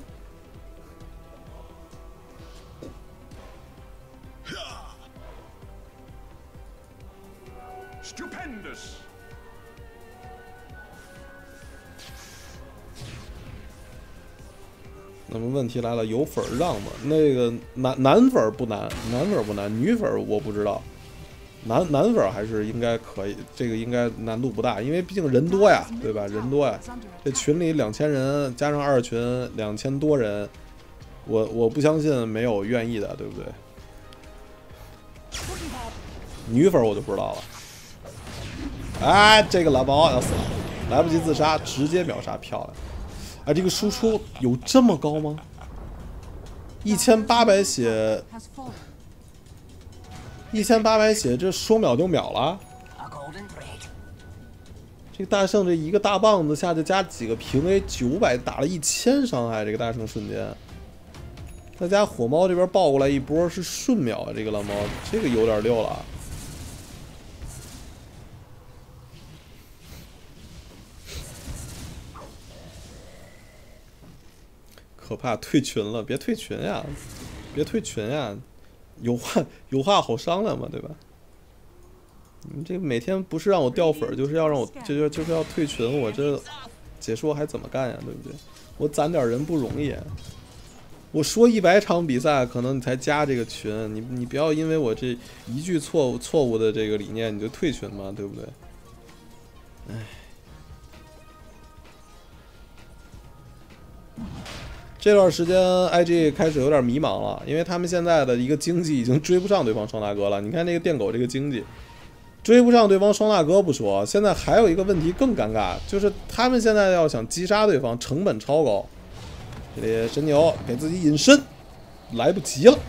那么问题来了，有粉让吗？那个男粉不难，女粉我不知道。男粉还是应该可以，这个应该难度不大，因为毕竟人多呀，对吧？人多呀，这群里2000人加上2群2000多人，我不相信没有愿意的，对不对？女粉我就不知道了。哎，这个蓝猫要死了，来不及自杀，直接秒杀，漂亮！哎，这个输出有这么高吗？1800血。1800血，这说秒就秒了。这个大圣这一个大棒子下去加几个平 A 900打了1000伤害，这个大圣瞬间。再加火猫这边爆过来一波是瞬秒啊，这个蓝猫这个有点溜了。可怕，退群了，别退群呀，别退群呀。有话好商量嘛，对吧？你这每天不是让我掉粉，就是要让我就是要退群，我这解说还怎么干呀？对不对？我攒点人不容易。我说100场比赛，可能你才加这个群，你不要因为我这一句错误的这个理念你就退群嘛，对不对？唉。这段时间 IG 开始有点迷茫了，因为他们现在的一个经济已经追不上对方双大哥了。你看那个电狗这个经济追不上对方双大哥不说，现在还有一个问题更尴尬，就是他们现在要想击杀对方成本超高。这里神牛给自己隐身，来不及了。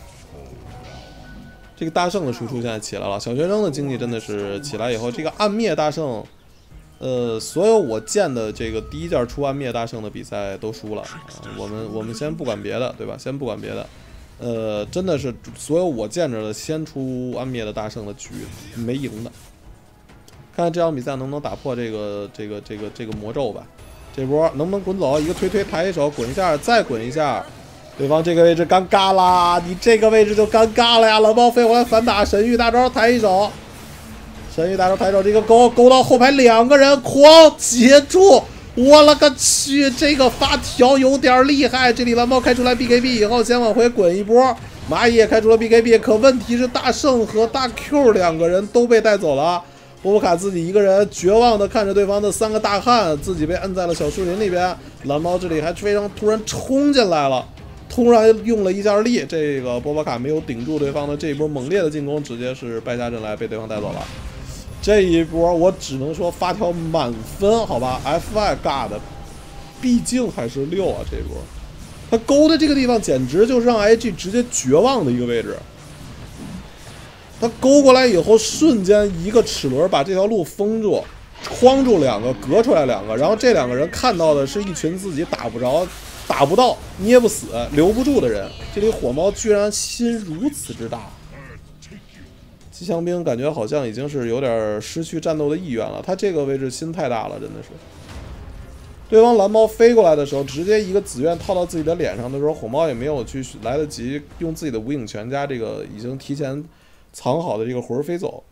这个大圣的输出现在起来了，小学生的经济真的是起来以后，这个暗灭大圣。所有我见的这个第一件出暗灭大圣的比赛都输了，我们先不管别的，对吧？先不管别的，真的是所有我见着的先出暗灭的大圣的局没赢的。看看这场比赛能不能打破这个魔咒吧？这波能不能滚走？一个推抬一手，滚一下，再滚一下，对方这个位置尴尬啦，你这个位置就尴尬了呀！冷暴飞回来反打，神域大招抬一手。神域大招抬手，这个勾到后排2个人狂截住，我了个去，这个发条有点厉害。这里蓝猫开出来 BKB 以后，先往回滚一波，蚂蚁也开出了 BKB， 可问题是大圣和大 Q 2个人都被带走了。波波卡自己一个人绝望的看着对方的3个大汉，自己被摁在了小树林里边。蓝猫这里还非常突然冲进来了，突然用了一下力，这个波波卡没有顶住对方的这一波猛烈的进攻，直接是败下阵来，被对方带走了。这一波我只能说发条满分，好吧 ，FY 尬的，毕竟还是6啊，这波他勾的这个地方简直就是让 IG 直接绝望的一个位置。他勾过来以后，瞬间一个齿轮把这条路封住，框住2个，隔出来2个，然后这2个人看到的是一群自己打不着打不到、捏不死、留不住的人。这里火猫居然心如此之大。机枪兵感觉好像已经是有点失去战斗的意愿了，他这个位置心太大了，真的是。对方蓝猫飞过来的时候，直接一个紫苑套到自己的脸上的时候，火猫也没有去来得及用自己的无影拳加这个已经提前藏好的这个魂飞走。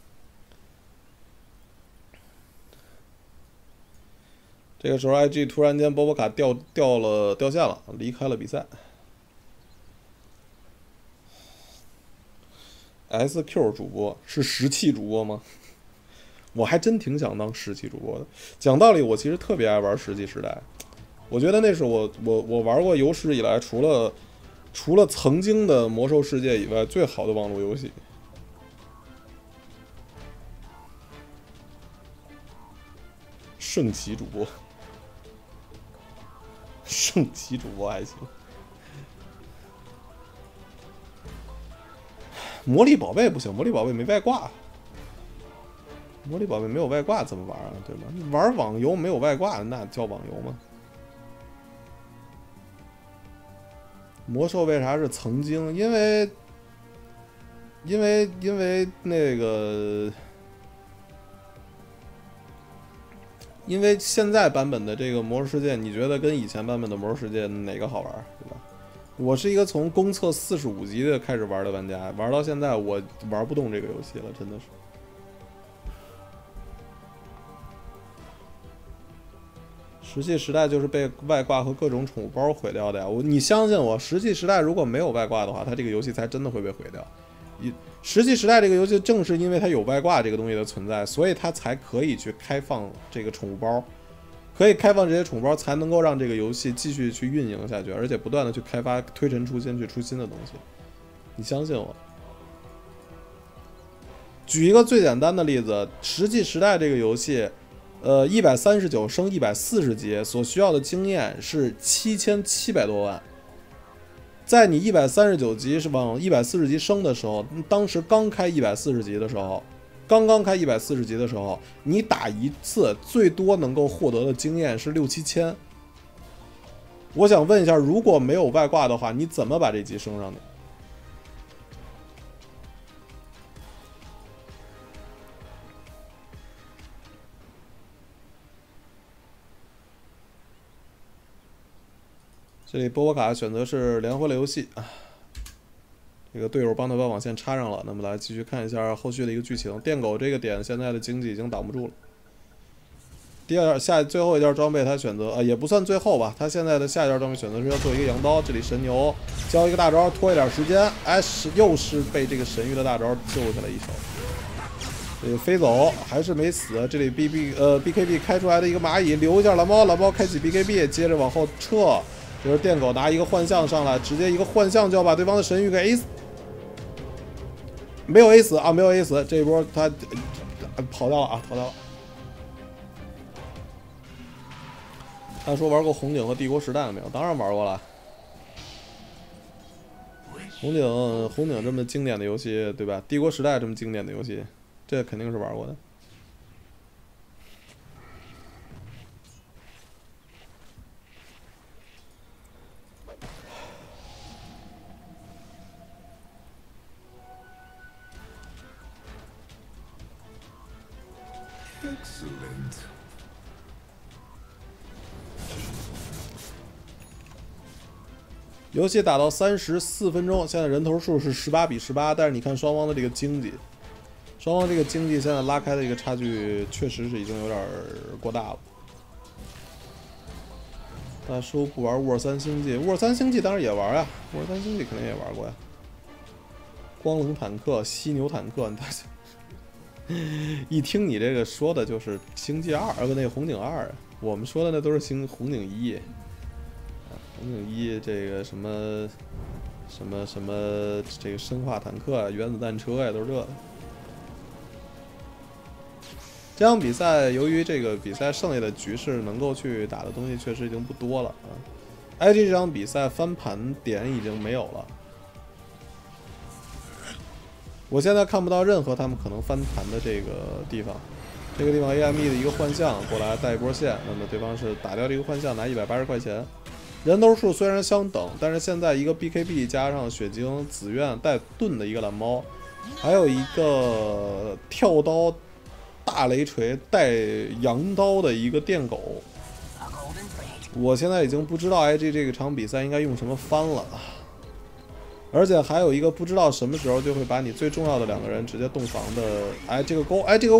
这个时候 ，IG 突然间波波卡掉线了，离开了比赛。SQ 主播是石器主播吗？我还真挺想当石器主播的。讲道理，我其实特别爱玩石器时代，我觉得那是我玩过有史以来除了曾经的魔兽世界以外最好的网络游戏。圣骑主播，圣骑主播还行。魔力宝贝不行，魔力宝贝没外挂。魔力宝贝没有外挂怎么玩啊？对吧？玩网游没有外挂，那叫网游吗？魔兽为啥是曾经？因为那个，因为现在版本的这个魔兽世界，你觉得跟以前版本的魔兽世界哪个好玩？对吧？我是一个从公测45级的开始玩的玩家，玩到现在我玩不动这个游戏了，真的是。石器时代就是被外挂和各种宠物包毁掉的呀！你相信我，石器时代如果没有外挂的话，它这个游戏才真的会被毁掉。石器时代这个游戏正是因为它有外挂这个东西的存在，所以它才可以去开放这个宠物包。可以开放这些宠包，才能够让这个游戏继续去运营下去，而且不断的去开发、推陈出新，去出新的东西。你相信我。举一个最简单的例子，石器时代这个游戏，139升140级所需要的经验是7700多万。在你139级是往140级升的时候，当时刚开140级的时候。刚开140级的时候，你打一次最多能够获得的经验是6、7千。我想问一下，如果没有外挂的话，你怎么把这级升上去？这里波波卡选择是连回了游戏啊。这个队友帮他把网线插上了，那么来继续看一下后续的一个剧情。电狗这个点现在的经济已经挡不住了。最后一件装备他选择也不算最后吧，他现在的下一件装备选择是要做一个羊刀。这里神牛交一个大招拖一点时间，又是被这个神域的大招救下来一手。这个飞走还是没死，这里 BKB 开出来的一个蚂蚁留一下蓝猫，蓝猫开启 BKB， 接着往后撤。这是电狗拿一个幻象上来，直接一个幻象就要把对方的神域给 A 死。没有 A 死啊，没有 A 死，这一波他跑掉了啊，跑掉了。他说玩过红警和帝国时代了没有？当然玩过了。红警这么经典的游戏，对吧？帝国时代这么经典的游戏，这肯定是玩过的。游戏打到34分钟，现在人头数是18比18，但是你看双方的这个经济，现在拉开的一个差距确实是已经有点过大了。大叔不玩沃尔3星际，沃尔3星际当然也玩呀，沃尔3星际肯定也玩过呀。光冷坦克、犀牛坦克，一听你这个说的就是星际2，那个红警2啊，我们说的那都是红警1。红警1这个什么这个生化坦克啊、原子弹车呀，都是这个。这场比赛由于这个比赛剩下的局势能够去打的东西确实已经不多了啊。IG 这场比赛翻盘点已经没有了，我现在看不到任何他们可能翻盘的这个地方。这个地方 AME 的一个幻象过来带一波线，那么对方是打掉这个幻象拿180块钱。 人头数虽然相等，但是现在一个 BKB 加上血晶、紫苑带盾的一个蓝猫，还有一个跳刀大雷锤带羊刀的一个电狗。我现在已经不知道 IG 这个场比赛应该用什么翻了，而且还有一个不知道什么时候就会把你最重要的2个人直接洞房的，哎，这个钩，哎，这个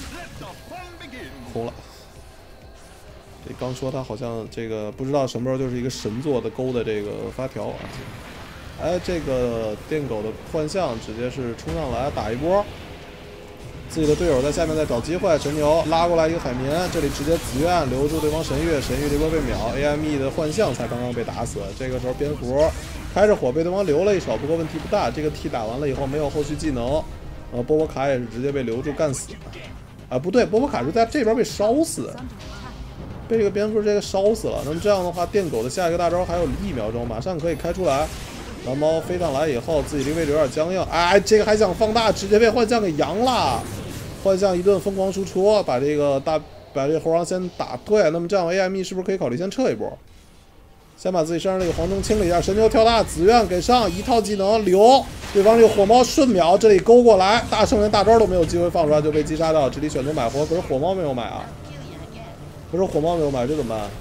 空了。这刚说他好像这个不知道什么时候就是一个神作的钩的这个发条啊，哎，这个电狗的幻象直接是冲上来打一波。自己的队友在下面在找机会，神牛拉过来一个海绵，这里直接紫苑留住对方神域，神域这波被秒 ，AME 的幻象才刚刚被打死。这个时候蝙蝠开着火被对方留了一手，不过问题不大。这个 T 打完了以后没有后续技能，波波卡也是直接被留住干死。啊，不对，波波卡是在这边被烧死，被这个蝙蝠这个烧死了。那么这样的话，电狗的下一个大招还有1秒钟，马上可以开出来。蓝猫飞上来以后，自己这个位置有点僵硬，哎，这个还想放大，直接被幻象给扬了。幻象一顿疯狂输出，把这个猴王先打退。那么这样 AME 是不是可以考虑先撤一波？先把自己身上这个黄钟清理一下。神牛跳大，紫苑给上一套技能留，对方这个火猫瞬秒，这里勾过来，大圣连大招都没有机会放出来就被击杀掉。这里选择买活，可是火猫没有买啊，不是火猫没有买，这怎么办？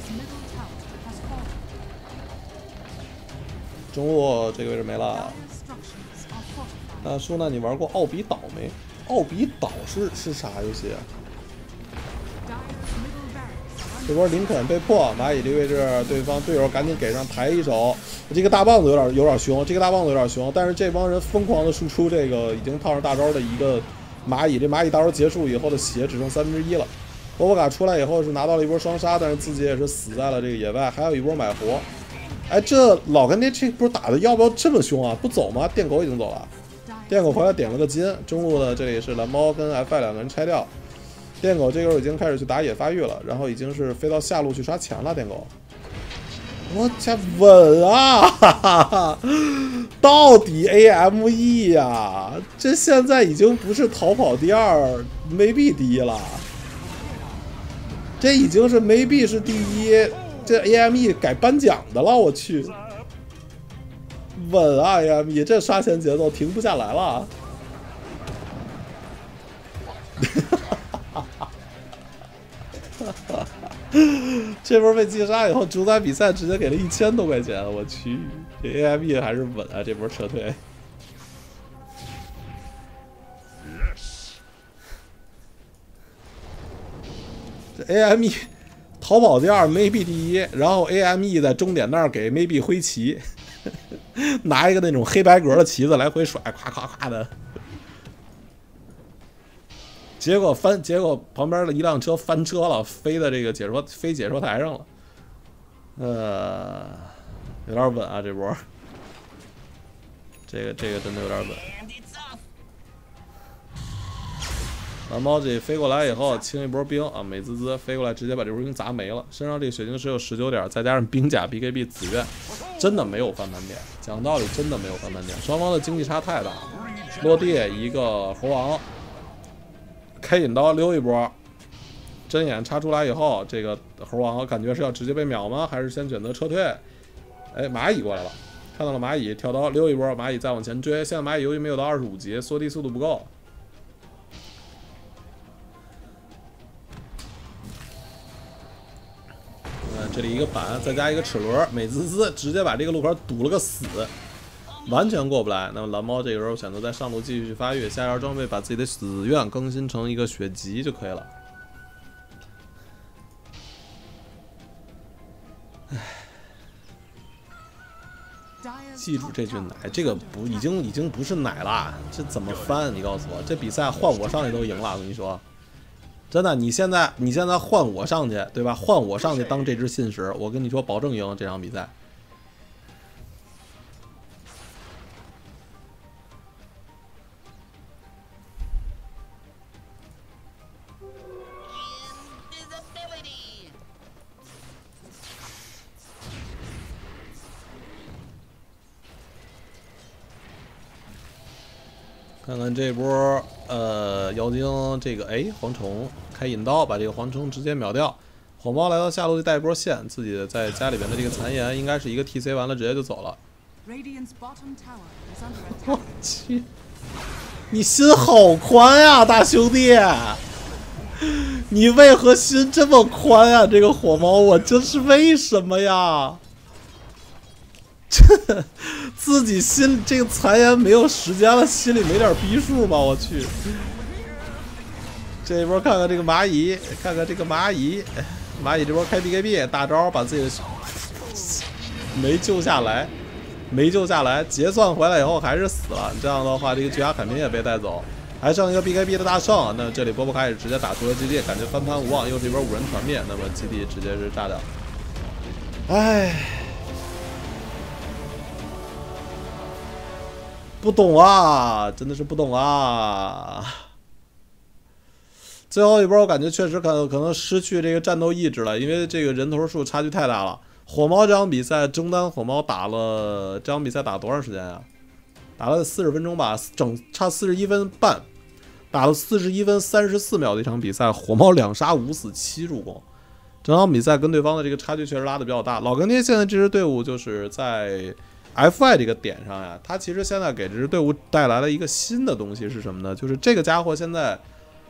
中路这个位置没了。大叔，那你玩过奥比岛没？奥比岛是啥游戏？这波林肯被迫蚂蚁这个位置，对方队友赶紧给上抬一手。这个大棒子有点凶，这个大棒子有点凶，但是这帮人疯狂的输出这个已经套上大招的一个蚂蚁。这蚂蚁大招结束以后的血只剩1/3了。波波卡出来以后是拿到了一波双杀，但是自己也是死在了这个野外，还有一波买活。哎，这老干爹这波打的要不要这么凶啊？不走吗？电狗已经走了。电狗回来点了个金，中路的这里是蓝猫跟 FI 2个人拆掉。电狗这个时候已经开始去打野发育了，然后已经是飞到下路去刷钱了。电狗，我家稳啊！哈哈哈，到底 AME 呀，这现在已经不是逃跑第2 ，maybe 第1了，这已经是 maybe 是第1，这 AME 改颁奖的了，我去。稳啊 AME， 这刷钱节奏停不下来了。这波被击杀以后，主宰比赛直接给了1000多块钱，我去，这 AME 还是稳啊！这波撤退。这 AME 淘宝第2 ，maybe 第1，然后 AME 在终点那儿给 maybe 挥旗。拿一个那种黑白格的旗子来回甩，咵咵咵的，结果旁边的一辆车翻车了，飞在这个解说台上了，有点稳啊这波，这个真的有点稳。蓝猫这飞过来以后清一波兵啊，美滋滋飞过来直接把这波兵砸没了，身上这个血晶石有19点，再加上兵甲 BKB 紫苑，真的没有翻盘点。讲道理，真的没有翻盘点，双方的经济差太大。落地一个猴王，开引刀溜一波，针眼插出来以后，这个猴王感觉是要直接被秒吗？还是先选择撤退？哎，蚂蚁过来了，看到了蚂蚁，跳刀溜一波，蚂蚁再往前追。现在蚂蚁由于没有到25级，缩地速度不够。这里一个板，再加一个齿轮，美滋滋，直接把这个路口堵了个死，完全过不来。那么蓝猫这个时候选择在上路继续去发育，下一条装备把自己的紫苑更新成一个血级就可以了。记住这句奶，这个已经不是奶了，这怎么翻？你告诉我，这比赛换我上去都赢了，我跟你说。真的，你现在换我上去，对吧？换我上去当这只信使，我跟你说，保证赢这场比赛。看看这波，妖精这个，哎，蝗虫开引刀把这个蝗虫直接秒掉。 火猫来到下路就带一波线，自己在家里边的这个残颜应该是一个 TC 完了直接就走了。我去，你心好宽呀，大兄弟！你为何心这么宽啊？这个火猫，我这是为什么呀？这自己心这个残颜没有时间了，心里没点逼数吗？我去！这一波看看这个蚂蚁，看看这个蚂蚁，蚂蚁这波开 BKB 大招，把自己的没救下来，没救下来，结算回来以后还是死了。这样的话，这个巨牙凯明也被带走，还剩一个 BKB 的大圣。那这里波波卡也直接打出了基地，感觉翻盘无望，又是一波5人团灭，那么基地直接是炸掉。唉，不懂啊，真的是不懂啊。最后一波我感觉确实可能失去这个战斗意志了，因为这个人头数差距太大了。火猫这场比赛中单火猫打了这场比赛打了多长时间呀？打了40分钟吧，差41分半，打了41分34秒的一场比赛，火猫2杀5死7助攻。整场比赛跟对方的这个差距确实拉的比较大。老干爹现在这支队伍就是在 FY 这个点上呀，他其实现在给这支队伍带来了一个新的东西是什么呢？就是这个家伙现在。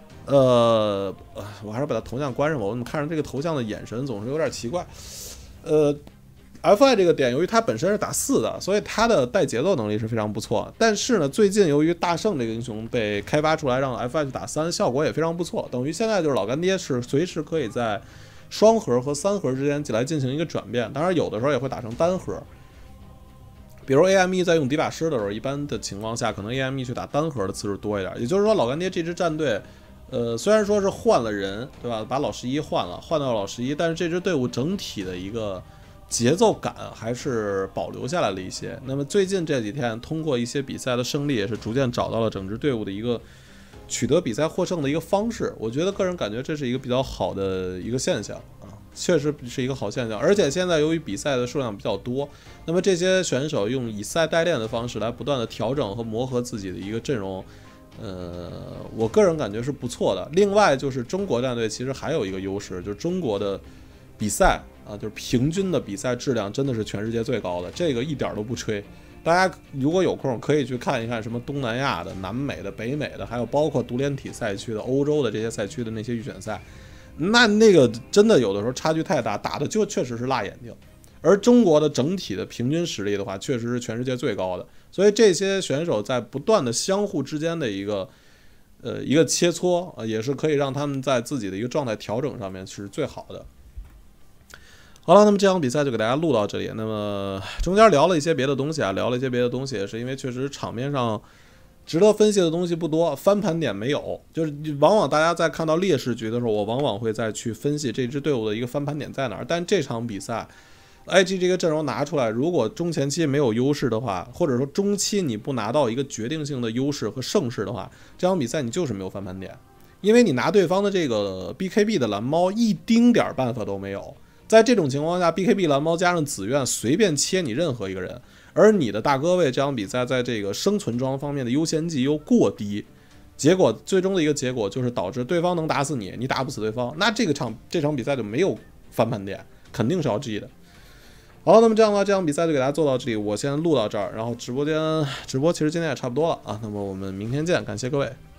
我还是把他头像关上吧。我怎么看着这个头像的眼神总是有点奇怪。FI 这个点，由于它本身是打4的，所以它的带节奏能力是非常不错。但是呢，最近由于大圣这个英雄被开发出来，让 FI 去打3，效果也非常不错。等于现在就是老干爹是随时可以在双核和3核之间来进行一个转变，当然有的时候也会打成单核。比如 AME 在用底把师的时候，一般的情况下，可能 AME 去打单核的次数多一点。也就是说，老干爹这支战队。虽然说是换了人，对吧？把老11换到老11，但是这支队伍整体的一个节奏感还是保留下来了一些。那么最近这几天，通过一些比赛的胜利，也是逐渐找到了整支队伍的一个取得比赛获胜的一个方式。我觉得个人感觉这是一个比较好的一个现象啊，确实是一个好现象。而且现在由于比赛的数量比较多，那么这些选手用以赛代练的方式来不断的调整和磨合自己的一个阵容。我个人感觉是不错的。另外就是中国战队其实还有一个优势，就是中国的比赛啊，就是平均的比赛质量真的是全世界最高的，这个一点都不吹。大家如果有空可以去看一看什么东南亚的、南美的、北美的，还有包括独联体赛区的、欧洲的这些赛区的那些预选赛，那个真的有的时候差距太大，打的就确实是辣眼睛。而中国的整体的平均实力的话，确实是全世界最高的，所以这些选手在不断的相互之间的一个切磋，也是可以让他们在自己的一个状态调整上面是最好的。好了，那么这场比赛就给大家录到这里。那么中间聊了一些别的东西啊，也是因为确实场面上值得分析的东西不多，翻盘点没有，就是往往大家在看到劣势局的时候，我往往会再去分析这支队伍的一个翻盘点在哪儿。但这场比赛IG 这个阵容拿出来，如果中前期没有优势的话，或者说中期你不拿到一个决定性的优势和胜势的话，这场比赛你就是没有翻盘点，因为你拿对方的这个 BKB 的蓝猫一丁点办法都没有。在这种情况下 ，BKB 蓝猫加上紫苑随便切你任何一个人，而你的大哥位这场比赛在这个生存装方面的优先级又过低，结果最终的一个结果就是导致对方能打死你，你打不死对方，那这场比赛就没有翻盘点，肯定是要 G 的。好，那么这样的话，这场比赛就给大家做到这里，我先录到这儿，然后直播其实今天也差不多了啊，那么我们明天见，感谢各位。